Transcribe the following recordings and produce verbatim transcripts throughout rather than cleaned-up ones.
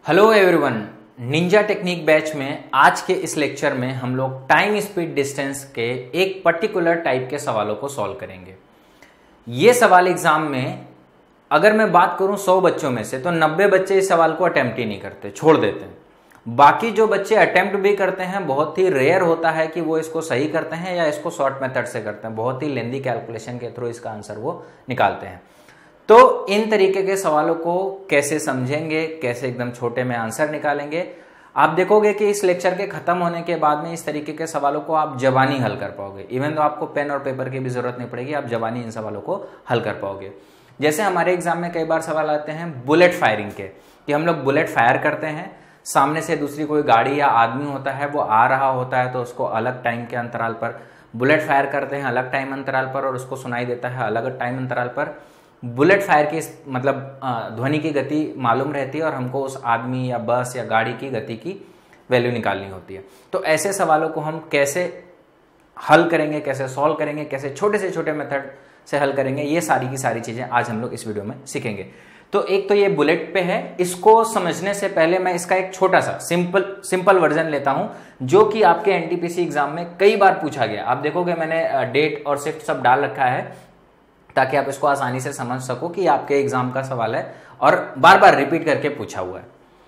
Hello everyone, ninja technique batch में आज के इस लेक्चर में हम लोग टाइम स्पीड डिस्टेंस के एक पर्टिकुलर टाइप के सवालों को सॉल्व करेंगे। ये सवाल एग्जाम में अगर मैं बात करूं सौ बच्चों में से तो नब्बे बच्चे इस सवाल को अटेम्प्ट ही नहीं करते, छोड़ देते हैं। बाकी जो बच्चे अटेम्प्ट भी करते हैं बहुत ही रेयर होता है कि वो इसको सही करते हैं या इसको शॉर्ट मेथड से करते हैं, बहुत ही लेंदी कैलकुलेशन के थ्रू इसका आंसर वो निकालते हैं। तो इन तरीके के सवालों को कैसे समझेंगे, कैसे एकदम छोटे में आंसर निकालेंगे, आप देखोगे कि इस लेक्चर के खत्म होने के बाद में इस तरीके के सवालों को आप जबानी हल कर पाओगे। इवन तो आपको पेन और पेपर की भी जरूरत नहीं पड़ेगी, आप जबानी इन सवालों को हल कर पाओगे। जैसे हमारे एग्जाम में कई बार सवाल आते हैं बुलेट फायरिंग के, कि हम लोग बुलेट फायर करते हैं, सामने से दूसरी कोई गाड़ी या आदमी होता है वो आ रहा होता है तो उसको अलग टाइम के अंतराल पर बुलेट फायर करते हैं, अलग टाइम अंतराल पर, और उसको सुनाई देता है अलग टाइम अंतराल पर। बुलेट फायर की मतलब ध्वनि की गति मालूम रहती है और हमको उस आदमी या बस या गाड़ी की गति की वैल्यू निकालनी होती है। तो ऐसे सवालों को हम कैसे हल करेंगे, कैसे सॉल्व करेंगे, कैसे छोटे से छोटे मेथड से हल करेंगे, ये सारी की सारी चीजें आज हम लोग इस वीडियो में सीखेंगे। तो एक तो ये बुलेट पे है, इसको समझने से पहले मैं इसका एक छोटा सा सिंपल सिंपल वर्जन लेता हूं जो कि आपके एनटीपीसी एग्जाम में कई बार पूछा गया। आप देखोगे मैंने डेट और शिफ्ट सब डाल रखा है ताकि आप इसको आसानी से समझ सको कि आपके एग्जाम का सवाल है और बार बार रिपीट करके पूछा हुआ है।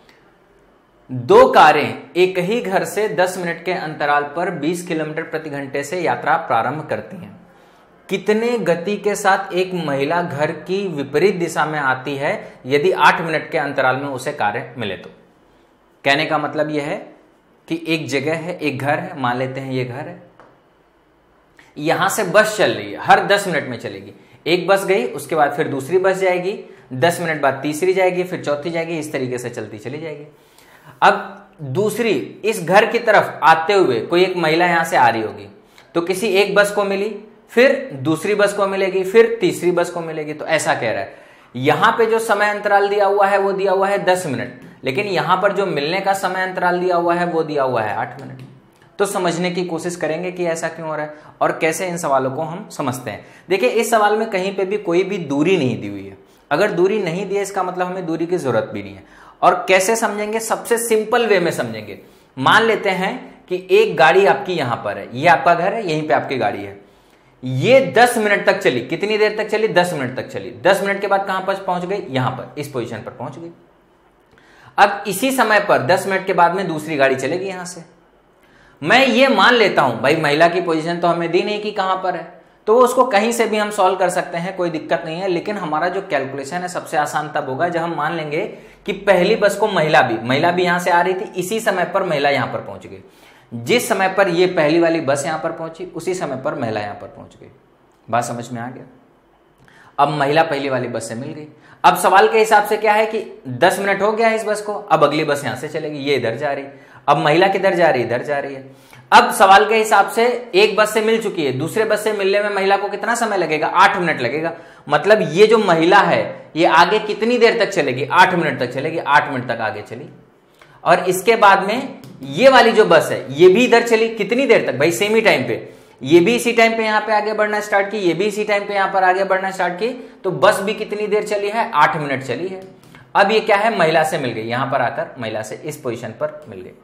दो कारें एक ही घर से दस मिनट के अंतराल पर बीस किलोमीटर प्रति घंटे से यात्रा प्रारंभ करती हैं। कितने गति के साथ एक महिला घर की विपरीत दिशा में आती है यदि आठ मिनट के अंतराल में उसे कारें मिले तो? कहने का मतलब यह है कि एक जगह है, एक घर है, मान लेते हैं ये घर है, यहां से बस चल रही है, हर दस मिनट में चलेगी। एक बस गई, उसके बाद फिर दूसरी बस जाएगी, दस मिनट बाद तीसरी जाएगी, फिर चौथी जाएगी, इस तरीके से चलती चली जाएगी। अब दूसरी इस घर की तरफ आते हुए कोई एक महिला यहां से आ रही होगी तो किसी एक बस को मिली, फिर दूसरी बस को मिलेगी, फिर तीसरी बस को मिलेगी। तो ऐसा कह रहा है, यहां पे जो समय अंतराल दिया हुआ है वो दिया हुआ है दस मिनट, लेकिन यहां पर जो मिलने का समय अंतराल दिया हुआ है वो दिया हुआ है आठ मिनट। तो समझने की कोशिश करेंगे कि ऐसा क्यों हो रहा है और कैसे इन सवालों को हम समझते हैं। देखिए, इस सवाल में कहीं पे भी कोई भी दूरी नहीं दी हुई है। अगर दूरी नहीं दी है इसका मतलब हमें दूरी की जरूरत भी नहीं है। और कैसे समझेंगे? सबसे सिंपल वे में समझेंगे। मान लेते हैं कि एक गाड़ी आपकी यहां पर है, ये आपका घर है, यहीं पे आपकी गाड़ी है, ये दस मिनट तक चली। कितनी देर तक चली? दस मिनट तक चली। दस मिनट के बाद कहां पर पहुंच गई? यहां पर, इस पोजीशन पर पहुंच गई। अब इसी समय पर दस मिनट के बाद में दूसरी गाड़ी चलेगी यहां से। मैं ये मान लेता हूं भाई महिला की पोजीशन तो हमें दी नहीं कि कहां पर है, तो उसको कहीं से भी हम सॉल्व कर सकते हैं, कोई दिक्कत नहीं है। लेकिन हमारा जो कैलकुलेशन है सबसे आसान तब होगा जब हम मान लेंगे कि पहली बस को महिला भी महिला भी यहां से आ रही थी, इसी समय पर महिला यहां पर पहुंच गई। जिस समय पर ये पहली वाली बस यहां पर पहुंची उसी समय पर महिला यहां पर पहुंच गई। बात समझ में आ गया? अब महिला पहली वाली बस से मिल गई। अब सवाल के हिसाब से क्या है कि दस मिनट हो गया इस बस को, अब अगली बस यहां से चलेगी, ये इधर जा रही। अब महिला किधर जा रही है? इधर जा रही है। अब सवाल के हिसाब से एक बस से मिल चुकी है, दूसरे बस से मिलने में महिला को कितना समय लगेगा? आठ मिनट लगेगा। मतलब ये जो महिला है ये आगे कितनी देर तक चलेगी? आठ मिनट तक चलेगी। आठ मिनट तक आगे चली और इसके बाद में ये वाली जो बस है ये भी इधर चली। कितनी देर तक? भाई सेम ही टाइम पे, ये भी इसी टाइम पे यहां पे आगे बढ़ना स्टार्ट की, ये भी इसी टाइम पे यहां पर आगे बढ़ना स्टार्ट की। तो बस भी कितनी देर चली है? आठ मिनट चली है। अब ये क्या है? महिला से मिल गई, यहां पर आकर महिला से इस पोजीशन पर मिल गई।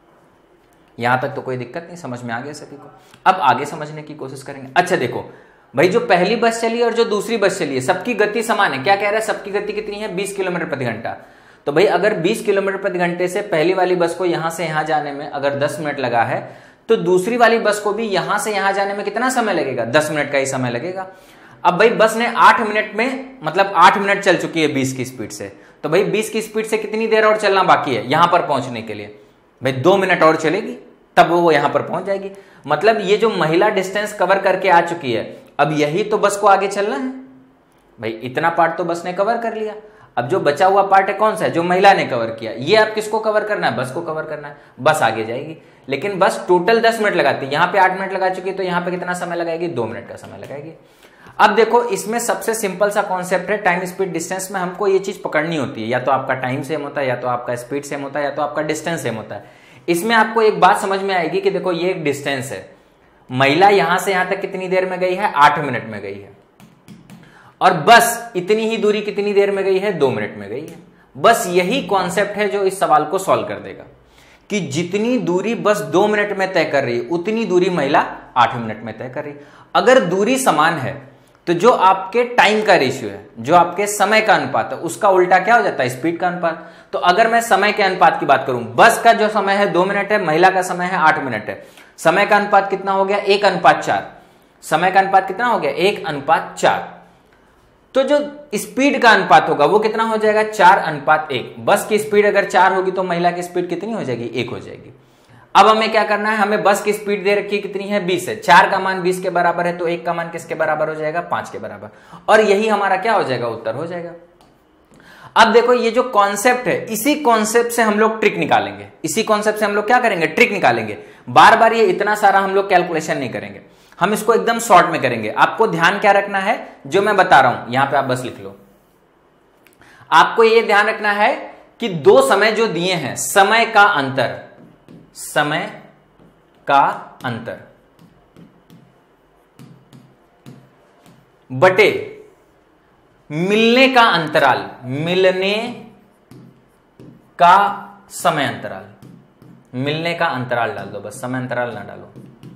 यहां तक तो कोई दिक्कत नहीं, समझ में आ गया सभी को। अब आगे समझने की कोशिश करेंगे। अच्छा देखो भाई, जो पहली बस चली और जो दूसरी बस चली है सबकी गति समान है। क्या कह रहा है? सबकी गति कितनी है? बीस किलोमीटर प्रति घंटा। तो भाई अगर बीस किलोमीटर प्रति घंटे से पहली वाली बस को यहां से यहां जाने में अगर दस मिनट लगा है तो दूसरी वाली बस को भी यहां से यहां जाने में कितना समय लगेगा? दस मिनट का ही समय लगेगा। अब भाई बस ने आठ मिनट में मतलब आठ मिनट चल चुकी है बीस की स्पीड से, तो भाई बीस की स्पीड से कितनी देर और चलना बाकी है यहां पर पहुंचने के लिए? भाई दो मिनट और चलेगी तब वो यहां पर पहुंच जाएगी। मतलब ये जो महिला डिस्टेंस कवर करके आ चुकी है, अब यही तो बस को आगे चलना है। भाई इतना पार्ट तो बस ने कवर कर लिया। अब जो बचा हुआ पार्ट है कौन सा है? जो महिला ने कवर किया। ये आप किसको कवर करना है? बस को कवर करना है। बस आगे जाएगी, लेकिन बस टोटल दस मिनट लगाती है। यहां पे आठ मिनट लगा चुकी है तो यहां पे कितना समय लगाएगी? दो मिनट का समय लगाएगी। अब देखो इसमें सबसे सिंपल सा कॉन्सेप्ट है टाइम स्पीड डिस्टेंस में हमको ये चीज पकड़नी होती है। या तो आपका टाइम सेम होता है, या तो आपका स्पीड सेम होता है, या तो आपका डिस्टेंस सेम होता है। इसमें आपको एक बात समझ में आएगी कि देखो ये एक डिस्टेंस है, महिला यहां से यहां तक कितनी देर में गई है? आठ मिनट में गई है। और बस इतनी ही दूरी कितनी देर में गई है? दो मिनट में गई है। बस यही कॉन्सेप्ट है जो इस सवाल को सॉल्व कर देगा कि जितनी दूरी बस दो मिनट में तय कर रही है उतनी दूरी महिला आठ मिनट में तय कर रही है। अगर दूरी समान है तो जो आपके टाइम का रेशियो है, जो आपके समय का अनुपात है, उसका उल्टा क्या हो जाता है? स्पीड का अनुपात। तो अगर मैं समय के अनुपात की बात करूं, बस का जो समय है दो मिनट है, महिला का समय है आठ मिनट है, समय का अनुपात कितना हो गया? एक अनुपात चार। समय का अनुपात कितना हो गया? एक अनुपात चार। तो जो स्पीड का अनुपात होगा वो कितना हो जाएगा? चार अनुपात एक। बस की स्पीड अगर चार होगी तो महिला की स्पीड कितनी हो जाएगी? एक हो जाएगी। अब हमें क्या करना है? हमें बस की स्पीड दे रखी कितनी है? बीस है। चार का मान बीस के बराबर है तो एक का मान किसके बराबर हो जाएगा? पांच के बराबर। और यही हमारा क्या हो जाएगा? उत्तर हो जाएगा। अब देखो ये जो कॉन्सेप्ट है, इसी कॉन्सेप्ट से हम लोग ट्रिक निकालेंगे। इसी कॉन्सेप्ट से हम लोग क्या करेंगे? ट्रिक निकालेंगे। बार बार ये इतना सारा हम लोग कैलकुलेशन नहीं करेंगे, हम इसको एकदम शॉर्ट में करेंगे। आपको ध्यान क्या रखना है? जो मैं बता रहा हूं यहां पे आप बस लिख लो। आपको ये ध्यान रखना है कि दो समय जो दिए हैं, समय का अंतर, समय का अंतर बटे मिलने का अंतराल, मिलने का समय अंतराल, मिलने का अंतराल डाल दो, बस समय अंतराल ना डालो।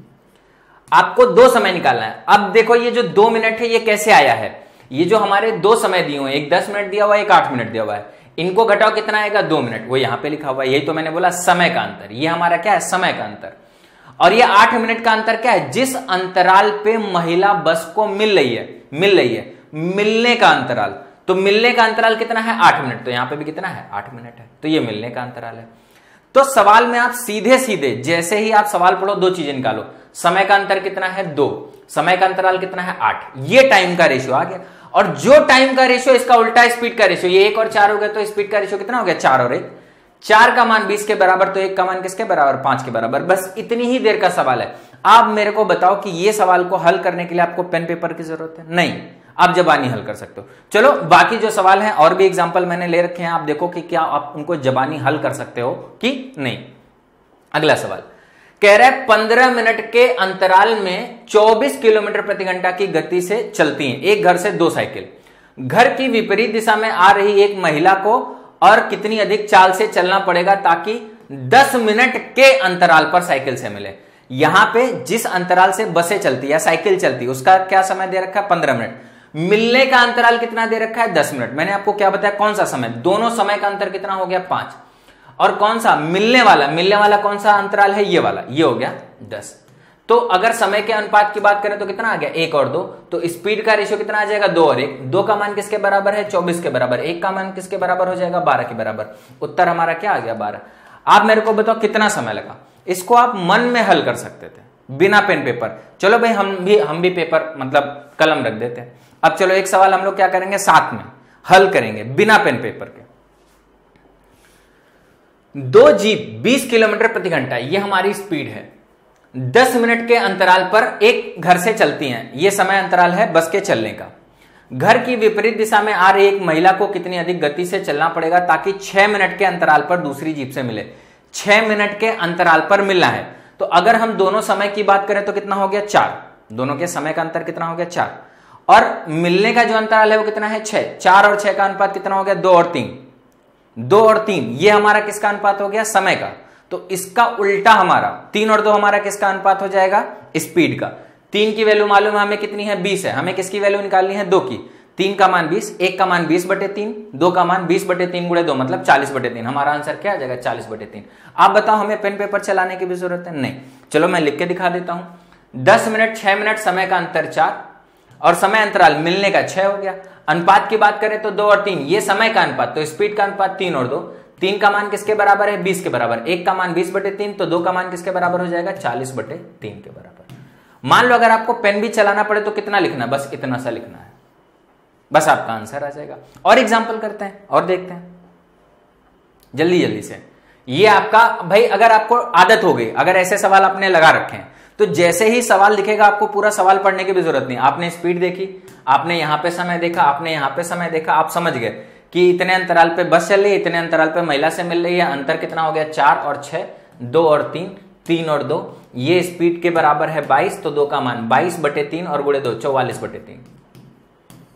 आपको दो समय निकालना है। अब देखो ये जो दो मिनट है ये कैसे आया है? ये जो हमारे दो समय दिए हुए, एक दस मिनट दिया हुआ है, एक आठ मिनट दिया हुआ है, इनको घटाओ कितना आएगा? दो मिनट। वो यहां पे लिखा हुआ है, यही तो मैंने बोला समय का अंतर। ये हमारा क्या है? समय का अंतर। और ये आठ मिनट का अंतर क्या है? जिस अंतराल पे महिला बस को मिल रही है, मिल रही है, मिलने का अंतराल। तो मिलने का अंतराल कितना है? आठ मिनट। तो यहां पे भी कितना है? आठ मिनट है। तो ये मिलने का अंतराल है। तो सवाल में आप सीधे सीधे जैसे ही आप सवाल पढ़ो दो चीजें निकालो। समय का अंतर कितना है? दो। समय का अंतराल कितना है? आठ। ये टाइम का रेशियो आ गया। और जो टाइम का रेशियो इसका उल्टा स्पीड का रेशियो, ये एक और चार हो गया तो स्पीड का रेशियो कितना हो गया? चार और एक। चार का मान बीस के बराबर तो एक का मान किसके बराबर? पांच के बराबर। बस इतनी ही देर का सवाल है। आप मेरे को बताओ कि ये सवाल को हल करने के लिए आपको पेन पेपर की जरूरत है? नहीं, आप जबानी हल कर सकते हो। चलो बाकी जो सवाल हैं और भी एग्जाम्पल मैंने ले रखे हैं, आप देखो कि क्या आप उनको जबानी हल कर सकते हो कि नहीं। अगला सवाल कह रहा है पंद्रह मिनट के अंतराल में चौबीस किलोमीटर प्रति घंटा की गति से चलती हैं एक घर से दो साइकिल। घर की विपरीत दिशा में आ रही एक महिला को और कितनी अधिक चाल से चलना पड़ेगा ताकि दस मिनट के अंतराल पर साइकिल से मिले। यहां पे जिस अंतराल से बसें चलती है, साइकिल चलती है, उसका क्या समय दे रखा है? पंद्रह मिनट। मिलने का अंतराल कितना दे रखा है? दस मिनट। मैंने आपको क्या बताया? कौन सा समय? दोनों समय का अंतर कितना हो गया? पांच। और कौन सा? मिलने वाला, मिलने वाला कौन सा अंतराल है? ये वाला, ये हो गया दस। तो अगर समय के अनुपात की बात करें तो कितना आ गया? एक और दो। तो स्पीड का रेशियो कितना आ जाएगा? दो और एक। दो का मान किसके बराबर है? चौबीस के बराबर। एक का मान किसके बराबर हो जाएगा? बारह के बराबर। उत्तर हमारा क्या आ गया? बारह। आप मेरे को बताओ कितना समय लगा? इसको आप मन में हल कर सकते थे बिना पेन पेपर। चलो भाई हम भी हम भी पेपर मतलब कलम रख देते हैं। अब चलो एक सवाल हम लोग क्या करेंगे? साथ में हल करेंगे बिना पेन पेपर के। दो जीप बीस किलोमीटर प्रति घंटा, ये हमारी स्पीड है, दस मिनट के अंतराल पर एक घर से चलती हैं। ये समय अंतराल है बस के चलने का। घर की विपरीत दिशा में आ रही एक महिला को कितनी अधिक गति से चलना पड़ेगा ताकि छह मिनट के अंतराल पर दूसरी जीप से मिले। छह मिनट के अंतराल पर मिलना है। तो अगर हम दोनों समय की बात करें तो कितना हो गया? चार। दोनों के समय का अंतर कितना हो गया? चार। और मिलने का जो अंतराल है वो कितना है? छह। चार और छह का अनुपात कितना हो गया? दो और तीन। दो और तीन ये हमारा किसका अनुपात हो गया? समय का। तो इसका उल्टा हमारा तीन और दो हमारा किसका अनुपात हो जाएगा? स्पीड का। तीन की वैल्यू मालूम है हमें कितनी है? बीस है। हमें किसकी वैल्यू निकालनी है? दो की। तीन का मान बीस, एक का मान बीस बटे तीन, दो का मान बीस बटे तीन गुणे दो मतलब चालीस बटे तीन। हमारा आंसर क्या आ जाएगा? चालीस बटे तीन। आप बताओ हमें पेन पेपर चलाने की भी जरूरत है? नहीं। चलो मैं लिख के दिखा देता हूं। दस मिनट, छह मिनट, समय का अंतर चार और समय अंतराल मिलने का छह हो गया। अनुपात की बात करें तो दो और तीन ये समय का अनुपात, तो स्पीड का अनुपात तीन और दो। तीन का मान किसके बराबर है? बीस के बराबर। एक का मान बीस बटे तीन, तो दो का मान किसके बराबर हो जाएगा? चालीस बटे तीन के बराबर। मान लो अगर आपको पेन भी चलाना पड़े तो कितना लिखना? बस इतना सा लिखना है, बस आपका आंसर आ जाएगा। और एग्जाम्पल करते हैं और देखते हैं जल्दी जल्दी से। ये आपका भाई अगर आपको आदत हो गई, अगर ऐसे सवाल आपने लगा रखे हैं तो जैसे ही सवाल दिखेगा आपको पूरा सवाल पढ़ने की भी जरूरत नहीं। आपने स्पीड देखी, आपने यहां पे समय देखा, आपने यहां पे समय देखा, आप समझ गए कि इतने अंतराल पे बस चल रही है, इतने अंतराल पे महिला से मिल रही है। अंतर कितना हो गया? चार और छह, दो और तीन, तीन और दो, ये स्पीड के बराबर है बाईस, तो दो का मान बाईस बटे तीन और गुणे दो चौवालीस बटे तीन।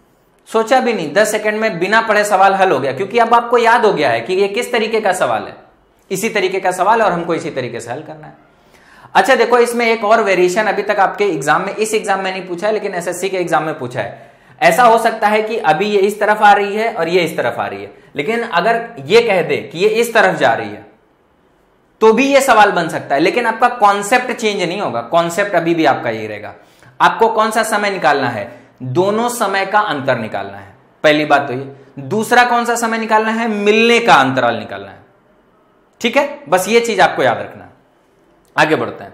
सोचा भी नहीं, दस सेकंड में बिना पढ़े सवाल हल हो गया, क्योंकि अब आपको याद हो गया है कि ये किस तरीके का सवाल है, इसी तरीके का सवाल है और हमको इसी तरीके से हल करना है। अच्छा देखो, इसमें एक और वेरिएशन अभी तक आपके एग्जाम में, इस एग्जाम में नहीं पूछा है लेकिन एसएससी के एग्जाम में पूछा है। ऐसा हो सकता है कि अभी ये इस तरफ आ रही है और ये इस तरफ आ रही है, लेकिन अगर ये कह दे कि ये इस तरफ जा रही है तो भी ये सवाल बन सकता है, लेकिन आपका कॉन्सेप्ट चेंज नहीं होगा, कॉन्सेप्ट अभी भी आपका यही रहेगा। आपको कौन सा समय निकालना है, दोनों समय का अंतर निकालना है, पहली बात तो ये। दूसरा कौन सा समय निकालना है, मिलने का अंतराल निकालना है, ठीक है, बस ये चीज आपको याद रखना है। आगे बढ़ते हैं।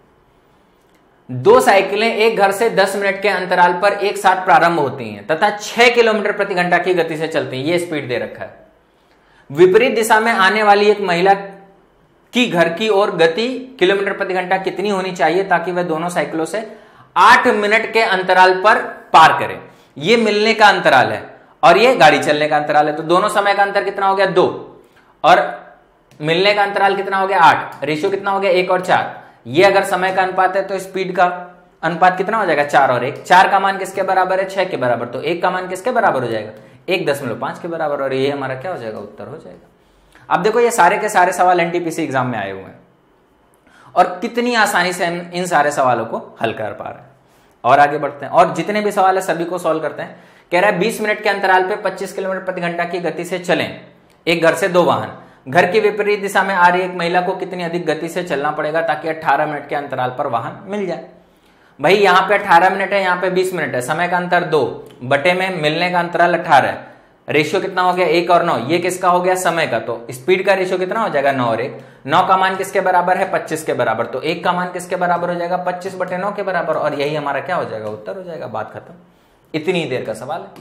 दो साइकिलें एक घर से दस मिनट के अंतराल पर एक साथ प्रारंभ होती हैं तथा छह किलोमीटर प्रति घंटा की गति से चलती हैं, ये स्पीड दे रखा है। विपरीत दिशा में आने वाली एक महिला की घर की ओर गति किलोमीटर प्रति घंटा कितनी होनी चाहिए ताकि वह दोनों साइकिलों से आठ मिनट के अंतराल पर पार करे। ये मिलने का अंतराल है और ये गाड़ी चलने का अंतराल है, तो दोनों समय का अंतर कितना हो गया, दो, और मिलने का अंतराल कितना हो गया, आठ। रेशियो कितना हो गया, एक और चार। ये अगर समय का अनुपात है तो स्पीड का अनुपात कितना हो जाएगा, चार और एक। चार का मान किसके बराबर है, छह के बराबर, तो एक का मान किसके बराबर हो जाएगा, एक दशमलव पांच के बराबर, और ये हमारा क्या हो जाएगा, उत्तर हो जाएगा। अब देखो ये सारे के सारे सवाल एनटीपीसी एग्जाम में आए हुए हैं और कितनी आसानी से इन सारे सवालों को हल कर पा रहे हैं। और आगे बढ़ते हैं, और जितने भी सवाल है सभी को सॉल्व करते हैं। कह रहा है बीस मिनट के अंतराल पे पच्चीस किलोमीटर प्रति घंटा की गति से चलें एक घर से दो वाहन। घर की विपरीत दिशा में आ रही एक महिला को कितनी अधिक गति से चलना पड़ेगा ताकि अठारह मिनट के अंतराल पर वाहन मिल जाए। भाई यहाँ पे अठारह मिनट है, यहाँ पे बीस मिनट है, समय का अंतर दो, बटे में मिलने का अंतराल अठारह है, रेशियो कितना हो गया, एक और नौ। ये किसका हो गया, समय का, तो स्पीड का रेशियो कितना हो जाएगा, नौ और एक। नौ का मान किसके बराबर है, पच्चीस के बराबर, तो एक का मान किसके बराबर हो जाएगा, पच्चीस बटे नौ के बराबर, और यही हमारा क्या हो जाएगा, उत्तर हो जाएगा। बात खत्म, इतनी ही देर का सवाल है।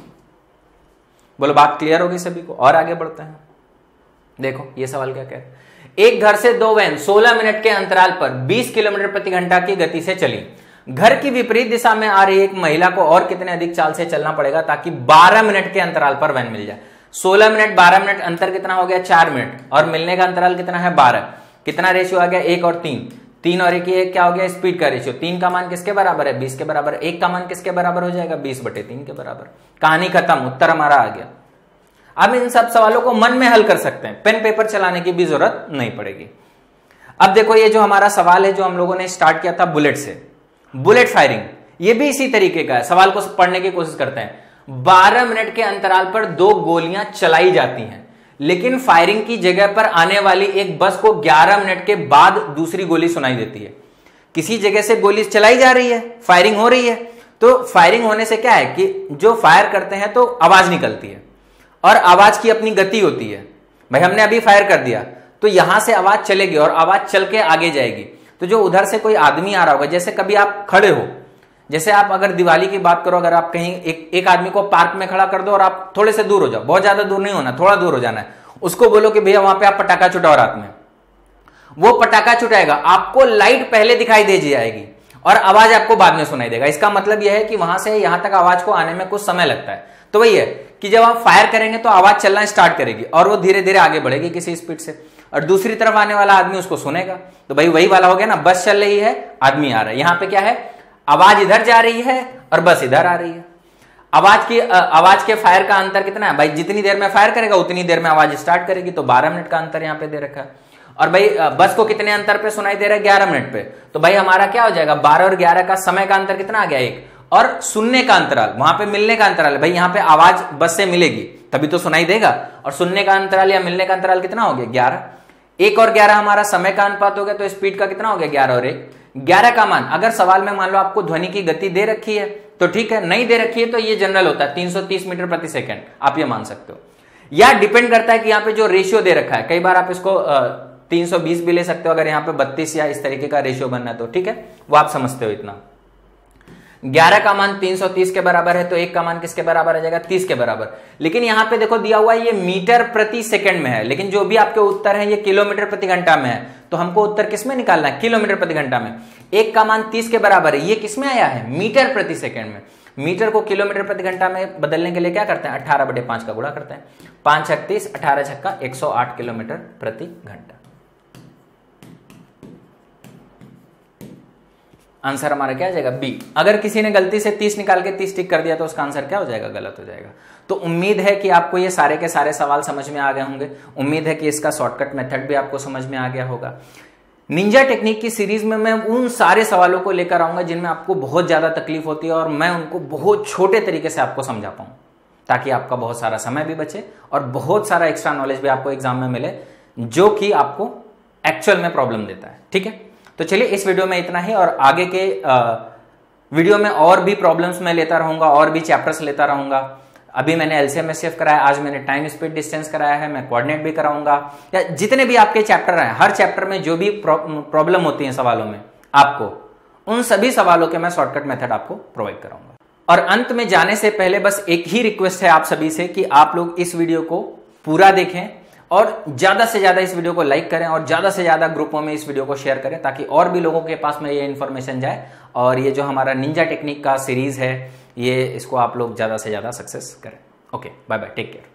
बोलो बात क्लियर होगी सभी को। और आगे बढ़ते हैं। देखो ये सवाल क्या कह रहे हैं, एक घर से दो वैन सोलह मिनट के अंतराल पर बीस किलोमीटर प्रति घंटा की गति से चली। घर की विपरीत दिशा में आ रही एक महिला को और कितने अधिक चाल से चलना पड़ेगा ताकि बारह मिनट के अंतराल पर वैन मिल जाए। सोलह मिनट बारह मिनट अंतर कितना हो गया, चार मिनट, और मिलने का अंतराल कितना है, बारह। कितना रेशियो आ गया, एक और तीन, तीन और एक, एक क्या हो गया, स्पीड का रेशियो। तीन का मान किसके बराबर है, बीस के बराबर। एक का मान किसके बराबर हो जाएगा, बीस बटे तीन के बराबर। कहानी खत्म, उत्तर हमारा आ गया। अब इन सब सवालों को मन में हल कर सकते हैं, पेन पेपर चलाने की भी जरूरत नहीं पड़ेगी। अब देखो ये जो हमारा सवाल है जो हम लोगों ने स्टार्ट किया था बुलेट से, बुलेट फायरिंग, ये भी इसी तरीके का है। सवाल को पढ़ने की कोशिश करते हैं। बारह मिनट के अंतराल पर दो गोलियां चलाई जाती हैं, लेकिन फायरिंग की जगह पर आने वाली एक बस को ग्यारह मिनट के बाद दूसरी गोली सुनाई देती है। किसी जगह से गोली चलाई जा रही है, फायरिंग हो रही है, तो फायरिंग होने से क्या है कि जो फायर करते हैं तो आवाज निकलती है, और आवाज की अपनी गति होती है। भाई हमने अभी फायर कर दिया तो यहां से आवाज चलेगी और आवाज चल के आगे जाएगी। तो जो उधर से कोई आदमी आ रहा होगा, जैसे कभी आप खड़े हो, जैसे आप अगर दिवाली की बात करो, अगर आप कहीं एक, एक आदमी को पार्क में खड़ा कर दो और आप थोड़े से दूर हो जाओ, बहुत ज्यादा दूर नहीं होना, थोड़ा दूर हो जाना है, उसको बोलो कि भैया वहां पे आप पटाखा छुटाओ रात में, वो पटाखा छुटाएगा, आपको लाइट पहले दिखाई दे जाएगी और आवाज आपको बाद में सुनाई देगा। इसका मतलब यह है कि वहां से यहां तक आवाज को आने में कुछ समय लगता है। तो वही है कि जब आप फायर करेंगे तो आवाज चलना स्टार्ट करेगी और वो धीरे धीरे आगे बढ़ेगी किसी स्पीड से, और दूसरी तरफ आने वाला आदमी उसको सुनेगा। तो भाई वही वाला हो गया ना, बस चल रही है, आदमी आ रहा है, यहां पे क्या है, आवाज इधर जा रही है और बस इधर आ रही है। आवाज की आवाज के फायर का अंतर कितना है भाई, जितनी देर में फायर करेगा उतनी देर में आवाज स्टार्ट करेगी, तो बारह मिनट का अंतर यहां पे दे रखा है। और भाई बस को कितने अंतर पे सुनाई दे रहा है, ग्यारह मिनट पे, तो भाई हमारा क्या हो जाएगा, बारह और ग्यारह का समय का अंतर कितना आ गया, एक, और सुनने का अंतराल, वहां पे मिलने का अंतराल, भाई यहां पे आवाज बस से मिलेगी तभी तो सुनाई देगा, और सुनने का अंतराल या मिलने का अंतराल कितना हो गया, ग्यारह। एक और ग्यारह हमारा समय का अनुपात हो गया, तो स्पीड का कितना हो गया, ग्यारह और एक। ग्यारह का मान अगर सवाल में मान लो आपको ध्वनि की गति दे रखी है तो ठीक है, नहीं दे रखी है तो ये जनरल होता है तीन सौ तीस मीटर प्रति सेकंड, आप ये मान सकते हो। या डिपेंड करता है कि यहाँ पे जो रेशियो दे रखा है, कई बार आप इसको तीन सौ बीस भी ले सकते हो अगर यहाँ पे बत्तीस या इस तरीके का रेशियो बनना है तो, ठीक है, वो आप समझते हो इतना। ग्यारह का मान तीन सौ तीस के बराबर है तो एक का मान किसके बराबर आ जाएगा, तीस के बराबर। लेकिन यहाँ पे देखो दिया हुआ है ये मीटर प्रति सेकंड में है, लेकिन जो भी आपके उत्तर है ये किलोमीटर प्रति घंटा में है, तो हमको उत्तर किसमें निकालना है, किलोमीटर प्रति घंटा में। एक का मान तीस के बराबर है, ये किसमें आया है, मीटर प्रति सेकंड में। मीटर को किलोमीटर प्रति घंटा में बदलने के लिए क्या करते हैं, अठारह बटे पांच का गुणा करते हैं, पांच छत्तीस, अठारह छक्का एक सौ आठ किलोमीटर प्रति घंटा। आंसर हमारा क्या आ जाएगा? बी। अगर किसी ने गलती से तीस निकाल के तीस टिक कर दिया तो उसका आंसर क्या हो जाएगा? गलत हो जाएगा। तो उम्मीद है कि आपको ये सारे के सारे सवाल समझ में आ गए होंगे। उम्मीद है कि इसका शॉर्टकट मेथड भी आपको समझ में आ गया होगा। निंजा टेक्निक की सीरीज में मैं उन सारे सवालों को लेकर आऊंगा जिनमें आपको बहुत ज्यादा तकलीफ होती है और मैं उनको बहुत छोटे तरीके से आपको समझा पाऊं, ताकि आपका बहुत सारा समय भी बचे और बहुत सारा एक्स्ट्रा नॉलेज भी आपको एग्जाम में मिले जो कि आपको एक्चुअल में प्रॉब्लम देता है। ठीक है, तो चलिए इस वीडियो में इतना ही, और आगे के आ, वीडियो में और भी प्रॉब्लम्स मैं लेता रहूंगा और भी चैप्टर्स लेता रहूंगा। अभी मैंने एलसीएम एचसीएफ कराया, आज मैंने टाइम स्पीड डिस्टेंस कराया है, मैं कोऑर्डिनेट भी कराऊंगा। या जितने भी आपके चैप्टर हैं, हर चैप्टर में जो भी प्रॉब्लम होती है सवालों में आपको, उन सभी सवालों के मैं शॉर्टकट मेथड आपको प्रोवाइड कराऊंगा। और अंत में जाने से पहले बस एक ही रिक्वेस्ट है आप सभी से कि आप लोग इस वीडियो को पूरा देखें और ज्यादा से ज्यादा इस वीडियो को लाइक करें और ज्यादा से ज्यादा ग्रुपों में इस वीडियो को शेयर करें, ताकि और भी लोगों के पास में ये इन्फॉर्मेशन जाए और ये जो हमारा निंजा टेक्निक का सीरीज है ये इसको आप लोग ज्यादा से ज्यादा सक्सेस करें। Okay, bye bye, take care.